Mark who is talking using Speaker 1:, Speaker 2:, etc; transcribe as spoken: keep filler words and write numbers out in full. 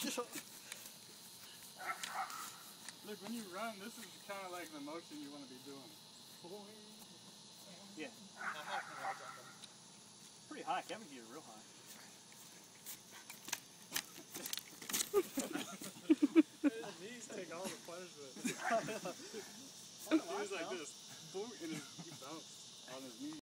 Speaker 1: Look, when you run, this is kind of like the motion you want to be doing.
Speaker 2: Yeah. Pretty high. Kevin can get real high.
Speaker 1: His knees take all the punishment. He was like this, boom, and he bounced on his knees.